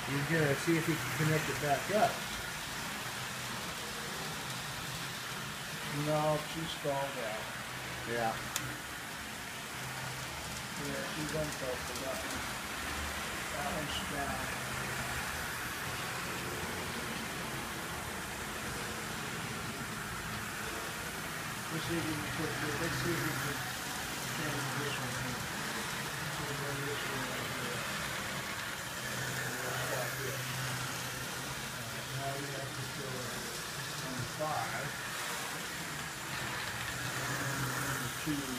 He's gonna see if he can connect it back up. No, she stalled out. Yeah. Yeah, she's unfocused. That one's down. Let's see if we can put this. Let's see if we can change this one here. So we'll run this one right here. And we'll stop this. Now we have to go on 5. And 2.